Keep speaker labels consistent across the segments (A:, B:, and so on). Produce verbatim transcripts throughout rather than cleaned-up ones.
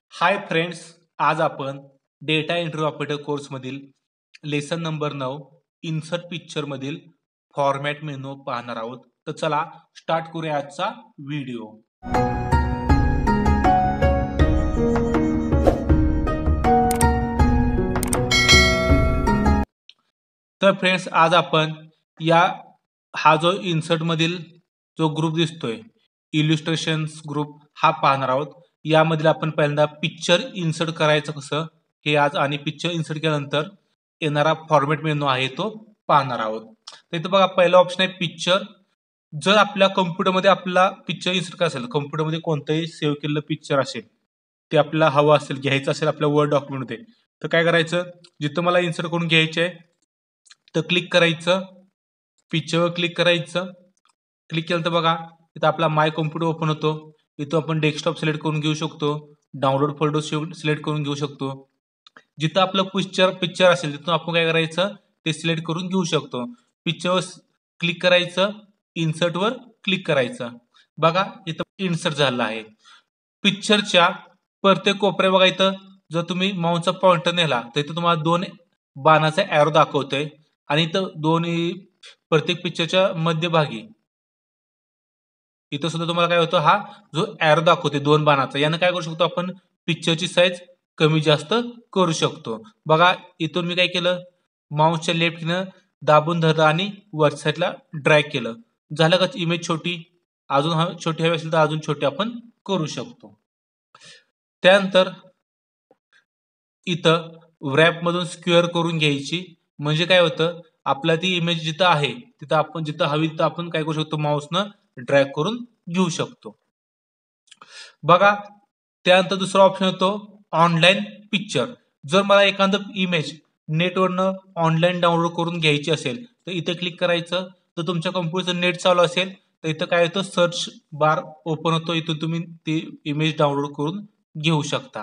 A: हाय friends, आज आपण data entry operator कोर्समधील लेसन नंबर नऊ इन्सर्ट पिक्चर मधील फॉर्मॅट मेनू पाहणार आहोत. तर चला स्टार्ट करूया आजचा व्हिडिओ. तर फ्रेंड्स, आज आपण या हा जो इन्सर्ट मधील जो ग्रुप दिसतोय इल्युस्ट्रेशन्स ग्रुप हा पाहणार आहोत. यामधील आपण पहिल्यांदा पिक्चर इन्सर्ट करायचं कसं हे आज आणि पिक्चर इन्सर्ट केल्यानंतर येणारा फॉर्मॅट मेनू आहे तो पाहणार आहोत. तर इथं बघा, पहिला ऑप्शन आहे पिक्चर. जर आपल्या कम्प्युटरमध्ये आपला पिक्चर इन्सर्ट करायचं असेल, कम्प्युटरमध्ये कोणतंही सेव्ह केलेलं पिक्चर असेल ते आपल्याला हवं असेल, घ्यायचं असेल आपल्या वर्ड डॉक्युमेंटमध्ये, तर काय करायचं, जिथं मला इन्सर्ट करून घ्यायचे आहे तर क्लिक करायचं, पिक्चरवर क्लिक करायचं. क्लिक केलं तर बघा इथं आपला माय कम्प्युटर ओपन होतो. इथं आपण डेस्कटॉप सिलेक्ट करून घेऊ शकतो, डाउनलोड फोल्डर सिलेक्ट करून घेऊ शकतो. जिथं आपलं पिक्चर पिक्चर असेल तिथून आपण काय करायचं ते सिलेक्ट करून घेऊ शकतो. पिक्चरवर क्लिक करायचं, इन्सर्टवर क्लिक करायचं. बघा इथं इन्सर्ट झालं आहे. पिक्चरच्या प्रत्येक कोपऱ्या बघा इथं जर तुम्ही माऊसचा पॉइंटर नेला तर इथं तुम्हाला दोन बाणाचा एरो दाखवतोय आणि इथं दोन्ही प्रत्येक पिक्चरच्या मध्यभागी इथं सुद्धा तुम्हाला काय होतं, हा जो एरो दाखवते दोन बाणाचा, यानं काय करू शकतो आपण पिक्चरची साईज कमी जास्त करू शकतो. बघा इथून मी काय केलं, माऊसच्या लेफ्टनं दाबून धरलं आणि वर साईडला ड्रॅग केलं, झालं का इमेज छोटी. अजून हा छोटी हवी असेल तर अजून छोटी आपण करू शकतो. त्यानंतर इथं रॅप मधून स्क्वेअर करून घ्यायची, म्हणजे काय होतं आपला ती इमेज जिथं आहे तिथं आपण जिथं हवी तिथं आपण काय करू शकतो माऊसनं ड्रॅग करून घेऊ शकतो. बघा त्यानंतर दुसरा ऑप्शन होतो ऑनलाईन पिक्चर. जर मला एखादं इमेज नेटवरनं ऑनलाईन डाउनलोड करून घ्यायची असेल तर इथे क्लिक करायचं. तर तुमच्या कम्प्युटरचं नेट चालू असेल तर इथं काय होतं, सर्च बार ओपन होतो, इथून तुम्ही ती इमेज डाउनलोड करून घेऊ शकता.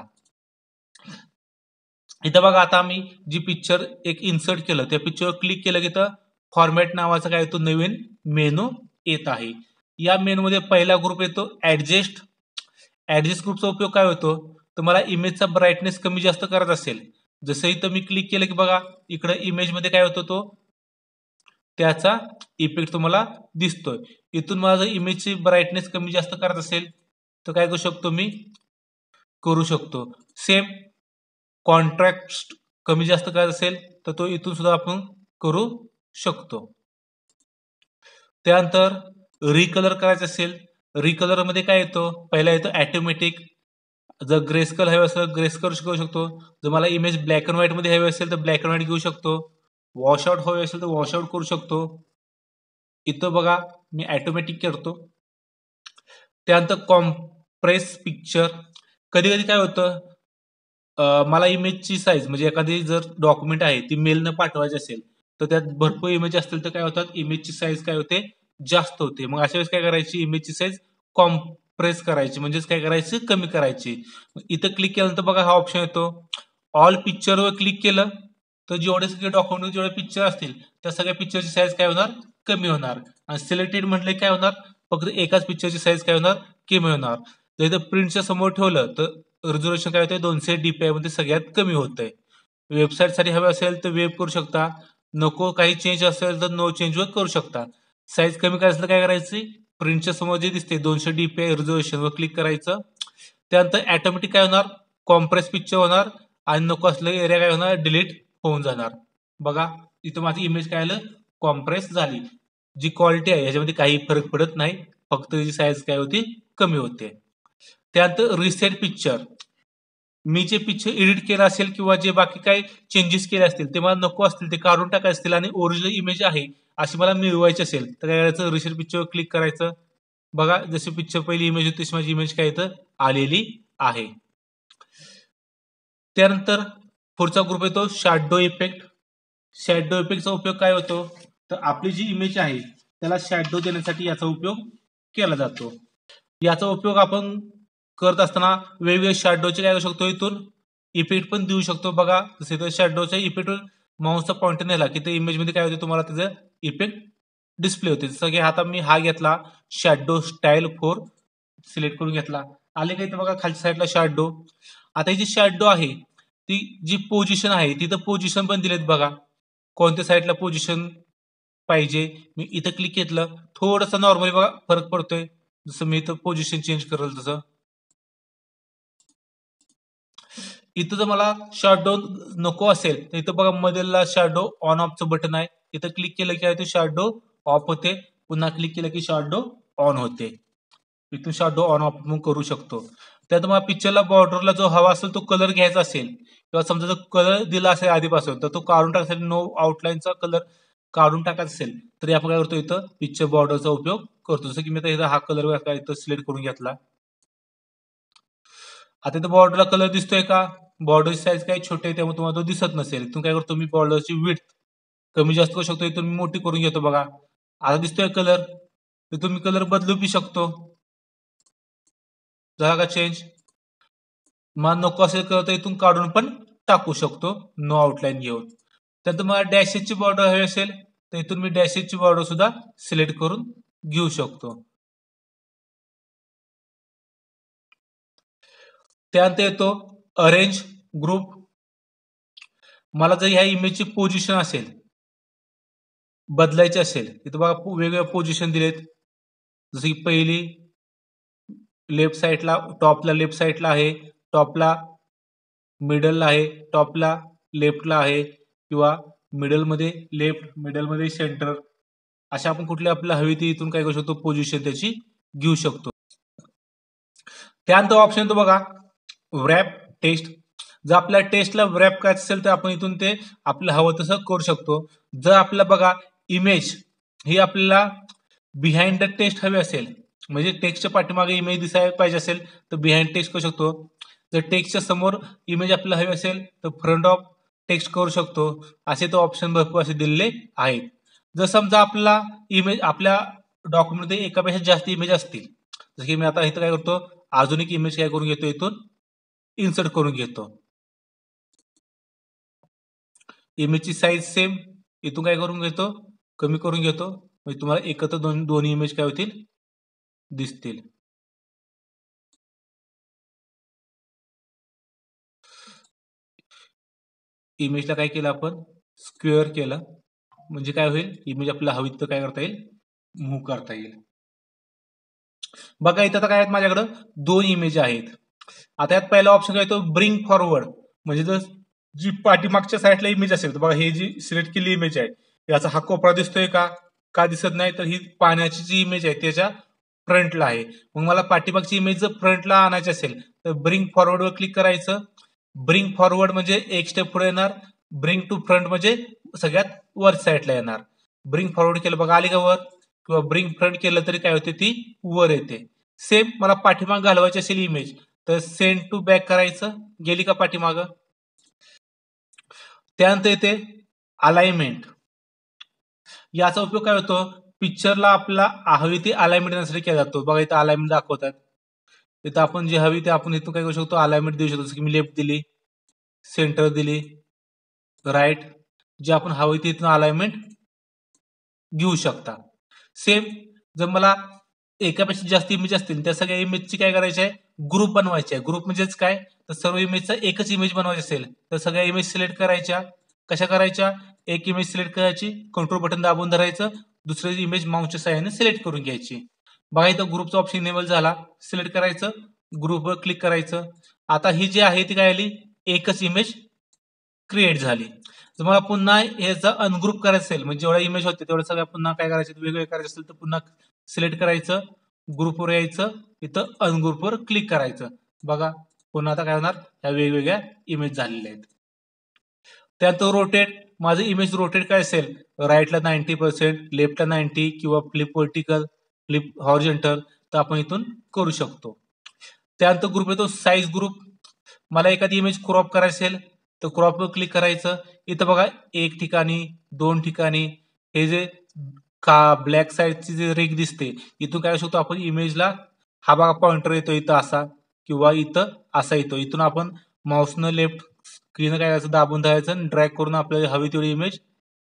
A: इथं बघा आता आम्ही जी पिक्चर एक इन्सर्ट केलं त्या पिक्चरवर क्लिक केलं की इथं फॉर्मॅट नावाचा काय येतो नवीन मेनू येत आहे. या मेनू मध्ये पहिला ग्रुप येतो ऍडजस्ट. ऍडजस्ट ग्रुपचा उपयोग काय होतो, तर मला इमेजचा ब्राईटनेस कमी जास्त करायचा असेल, जसं इथं मी क्लिक केलं की बघा इकडे इमेज मध्ये काय होतो तो त्याचा इफेक्ट तुम्हाला दिसतोय. इथून मला जर इमेजची ब्राईटनेस कमी जास्त करायचं असेल तर काय करू शकतो मी करू शकतो. सेम कॉन्ट्रॅस्ट कमी जास्त करायचं असेल तर तो इथून सुद्धा आपण करू शकतो. त्यानंतर रिकलर करायचं असेल, रिकलर मध्ये काय येतो, पहिला येतो ऑटोमॅटिक. जर ग्रेस्कल हवे असेल ग्रेस्कल करू शकतो. जर मला इमेज ब्लॅक अँड व्हाईट मध्ये हवी असेल तर ब्लॅक अँड व्हाईट घेऊ शकतो. वॉशआउट हवे असेल तर वॉशआउट करू शकतो. इथं बघा मी ऑटोमॅटिक करतो. त्यानंतर कॉम्प्रेस पिक्चर. कधी कधी काय होतं, मला इमेजची साईज म्हणजे एखादी जर डॉक्युमेंट आहे ती मेलनं पाठवायची असेल तर त्यात भरपूर इमेज असतील तर काय होतात, इमेजची साईज काय होते जास्त होते. मग अशा वेळेस काय करायची, इमेजची साईज कॉम्प्रेस करायची, म्हणजेच काय करायची कमी करायची. इथं क्लिक केल्यानंतर बघा हा ऑप्शन येतो, ऑल पिक्चरवर क्लिक केलं तर जेवढे सगळे डॉक्युमेंट जेवढे पिक्चर असतील त्या सगळ्या पिक्चरची साईज काय होणार कमी होणार. आणि सिलेक्टेड म्हटले काय होणार, फक्त एकाच पिक्चरची साईज काय होणार कमी होणार. जर इथं प्रिंटच्या समोर ठेवलं तर रिझोल्युशन काय होते दोनशे डीपीआय मध्ये सगळ्यात कमी होतंय. वेबसाईट साठी हवे असेल तर वेब करू शकता, नको काही चेंज असेल तर नो चेंज वर करू शकता. साईज कमी करायचं तर काय करायची, प्रिंटच्या समोर जे दिसते दोनशे डीपीआय रिझोल्युशन वर क्लिक करायचं. त्यानंतर ऑटोमॅटिक काय होणार कॉम्प्रेस पिक्चर होणार आणि नको असलेला एरिया काय होणार डिलीट होऊन जाणार. बघा इथं माझी इमेज काय आलं कॉम्प्रेस झाली. जी क्वालिटी आहे ह्याच्यामध्ये काही फरक पडत नाही, फक्त त्याची साईज काय होती कमी होते. त्यानंतर रिसेट पिक्चर. मी जे पिक्चर एडिट केलं असेल किंवा जे बाकी काही चेंजेस केले असतील ते मला नको असतील ते काढून टाकायचे असतील आणि ओरिजिनल इमेज आहे अशी मला मिळवायची असेल तर काय करायचं, रिसेट पिक्चर क्लिक करायचं. बघा जशी पिक्चर पहिली इमेज होती तशी माझी इमेज काय इथं आलेली आहे. त्यानंतर पुढचा ग्रुप येतो शॅडो इफेक्ट. शॅडो इफेक्टचा उपयोग काय होतो, तर आपली जी इमेज आहे त्याला शॅडो देण्यासाठी याचा उपयोग केला जातो. याचा उपयोग आपण करत असताना वेगवेगळे शॅडोचे काय करू शकतो, इथून इफेक्ट पण देऊ शकतो. बघा जसं इथं शॅडोच्या इफेक्ट माऊसचा पॉइंटर नेला की ते इमेज मध्ये काय होते तुम्हाला त्याचं इफेक्ट डिस्प्ले होते. जसं की आता मी हा घेतला शॅडो स्टाईल फोर सिलेक्ट करून घेतला, आले का इथं बघा खालच्या साईडला शॅडो. आता ही जी शॅडो आहे ती जी पोझिशन आहे तिथं पोझिशन पण दिलेत बघा, कोणत्या साईडला पोझिशन पाहिजे. मी इथं क्लिक केलं, थोडंसं नॉर्मली बघा फरक पडतोय, जसं मी इथं पोझिशन चेंज करेल तसं. इथं जर मला शॅडो नको असेल तर इथं बघा मधला शॅडो ऑन ऑफचं बटन आहे, इथं क्लिक केलं की आहे शॅडो ऑफ होते, पुन्हा क्लिक केलं की शॅडो ऑन होते. इथून शॅडो ऑन ऑफ पण करू शकतो. त्यात मला पिक्चरला बॉर्डरला जो हवा असेल तो कलर घ्यायचा असेल किंवा समजा जर कलर दिला असेल आधीपासून तर तो काढून टाकण्यासाठी नो आउटलाईनचा कलर काढून टाकायचा असेल तर आपण काय करतो, इथं पिक्चर बॉर्डरचा उपयोग करतो. जसं की मी इथं हा कलर इथं सिलेक्ट करून घेतला. आता इथं बॉर्डरला कलर दिसतोय का? बॉर्डरची साईज काही छोटी आहे त्यामुळे तुम्हाला तो दिसत नसेल. इथून काय करतो मी बॉर्डरची विड्थ कमी जास्त करू शकतो. इथून मी मोठी करून घेतो बघा. आता दिसतोय कलर, तर तुम्ही कलर बदलू बी शकतो. झाला का चेंज? मला नको असेल तर इथून काढून पण टाकू शकतो नो आउटलाईन घेऊन. त्यानंतर मला डॅशेसची बॉर्डर हवी असेल तर इथून मी डॅशेसची बॉर्डर सुद्धा सिलेक्ट करून घेऊ शकतो. त्यानंतर येतो अरेंज ग्रुप. मला जर ह्या इमेजची पोझिशन असेल बदलायची असेल, इथं बघा वेगवेगळ्या पोझिशन दिलेत. जसं की पहिली लेफ्ट साईडला, टॉपला लेफ्ट साईडला आहे, टॉपला मिडलला आहे, टॉपला लेफ्टला आहे किंवा मिडलमध्ये लेफ्ट, मिडलमध्ये सेंटर, अशा आपण कुठली आपल्याला हवी ती इथून काय करू शकतो पोझिशन त्याची घेऊ शकतो. त्यानंतर ऑप्शन येतो बघा व्रॅप टेक्स्ट. जर आपल्या टेक्स्टला व्रॅप करायचं असेल तर आपण इथून ते आपलं हवं तसं करू शकतो. जर आपल्याला बघा इमेज ही आपल्याला बिहाइंड द टेक्स्ट हवी असेल, म्हणजे टेक्स्टच्या पाठीमागे इमेज दिसायला पाहिजे असेल तर बिहाइंड टेक्स्ट करू शकतो. जर टेक्स्टच्या समोर इमेज आपल्याला हवी असेल तर फ्रंट ऑफ टेक्स्ट करू शकतो. असे तो ऑप्शन भरपूर असे दिलेले आहेत. जर समजा आपला इमेज आपल्या डॉक्युमेंटमध्ये एकापेक्षा जास्त इमेज असतील, जसं की मी आता इथं काय करतो अजून एक इमेज काय करून घेतो, इथून इन्सर्ट करून घेतो. इमेजची साईज सेम इथून काय करून घेतो कमी करून घेतो, म्हणजे तुम्हाला एकत्र दोन दोन्ही इमेज काय होतील दिसतील. इमेजला काय केलं आपण स्क्वेअर केलं, म्हणजे काय होईल इमेज आपल्याला हवी तर काय करता येईल मूव्ह करता येईल. बघा इथं काय आहेत माझ्याकडे दोन इमेज आहेत. आता यात पहिला ऑप्शन काय येतो ब्रिंग फॉरवर्ड, म्हणजे जर जी पाठीमागच्या साईडला इमेज असेल तर बघा हे जी सिलेक्ट केलेली इमेज आहे याचा हा कोपरा दिसतोय का का दिसत नाही, तर ही पाण्याची जी इमेज आहे त्याच्या फ्रंटला आहे. मग मला पाठीमागची इमेज जर फ्रंटला आणायची असेल तर ब्रिंग फॉरवर्ड वर क्लिक करायचं. ब्रिंग फॉरवर्ड म्हणजे एक स्टेप पुढे येणार, ब्रिंग टू फ्रंट म्हणजे सगळ्यात वर साईडला येणार. ब्रिंग फॉरवर्ड केलं बघा आली का वर, किंवा ब्रिंग फ्रंट केलं तरी काय होते ती वर येते. सेम मला पाठीमाग घालवायची असेल इमेज तर सेंड टू बॅक करायचं, गेली का पाठीमाग. त्यानंतर येते अलाइनमेंट. याचा उपयोग काय होतो पिक्चरला आपला हवी ती अलाइनमेंट देण्यासाठी केला जातो. बघा इथं अलाइनमेंट दाखवतात, इथं आपण जे हवी ते आपण इथून काय करू शकतो अलाइनमेंट देऊ शकतो. जसं की मी लेफ्ट दिली, सेंटर दिली, राईट, जे आपण हवी ती इथून अलाइनमेंट घेऊ शकता. सेम जर मला एकापेक्षा जास्त इमेज असतील त्या सगळ्या इमेजची काय करायची आहे ग्रुप बनवायचे आहे. ग्रुप म्हणजेच काय तर सर्व इमेजचा एकच इमेज बनवायची असेल तर सगळ्या इमेज सिलेक्ट करायच्या. कशा करायच्या, एक इमेज सिलेक्ट करायची, कंट्रोल बटन दाबून धरायचं, दुसरी इमेज माऊसच्या साहाय्याने सिलेक्ट करून घ्यायची. बघा इथं ग्रुपचा ऑप्शन इनेबल झाला, सिलेक्ट करायचं, ग्रुपवर क्लिक करायचं. आता ही जी आहे ती काय आली एकच इमेज क्रिएट झाली. जर मला पुन्हा याचा अनग्रुप करायचं असेल म्हणजे जेवढा इमेज होते तेवढं सगळं पुन्हा काय करायचं वेगवेगळे करायचं असेल तर पुन्हा सिलेक्ट करायचं, ग्रुपवर यायचं, इथं अनग्रुपवर क्लिक करायचं. बघा पुन्हा आता काय होणार ह्या वेगवेगळ्या इमेज झालेल्या आहेत. त्यानंतर रोटेट, माझं इमेज रोटेट काय असेल राईटला नाईन्टी पर्सेंट, लेफ्टला नाईन्टी किंवा फ्लिप वर्टिकल, फ्लिप हॉरिझॉन्टल तर आपण इथून करू शकतो. त्यानंतर ग्रुप येतो साईज ग्रुप. मला एखादी इमेज क्रॉप करायची असेल तर क्रॉपवर क्लिक करायचं. इथं बघा एक ठिकाणी, दोन ठिकाणी हे जे का ब्लॅक साईडची जे रेग दिसते इथून काय शकतो आपण इमेजला हा बघा पॉइंटर येतो इथं असा किंवा इथं असा येतो. इथून आपण माऊसनं लेफ्ट स्क्रीन काय करायचं दाबून धरायचं आणि ड्रॅग करून आपल्याला हवी तेवढी इमेज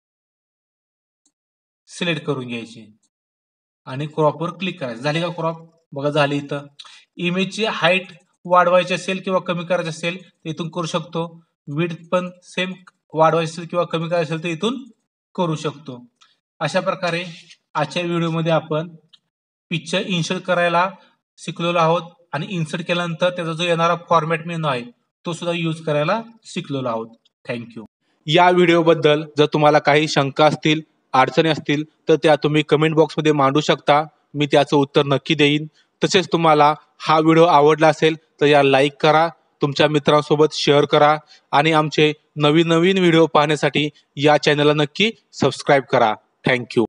A: सिलेक्ट करून घ्यायची आणि क्रॉपवर क्लिक करायचं. झाली का क्रॉप, बघा झाली. इथं इमेजची हाईट वाढवायची असेल किंवा कमी करायची असेल तर इथून करू शकतो. विड्थ पण सेम वाढवायची असेल किंवा कमी करायची असेल तर इथून करू शकतो. अशा प्रकारे आजच्या व्हिडिओमध्ये आपण पिक्चर इन्सर्ट करायला शिकलेलो आहोत आणि इन्सर्ट केल्यानंतर त्याचा जो येणारा फॉर्मॅट मेनू आहे तो सुद्धा यूज करायला शिकलेलो आहोत. थँक्यू. या व्हिडिओबद्दल जर तुम्हाला काही शंका असतील, अडचणी असतील तर त्या तुम्ही कमेंट बॉक्समध्ये मांडू शकता. मी त्याचं उत्तर नक्की देईन. तसेच तुम्हाला हा व्हिडिओ आवडला असेल तर याला लाईक करा, तुमच्या मित्रांसोबत शेअर करा आणि आमचे नवीन नवीन व्हिडिओ पाहण्यासाठी या चॅनलला नक्की सबस्क्राईब करा. थँक्यू.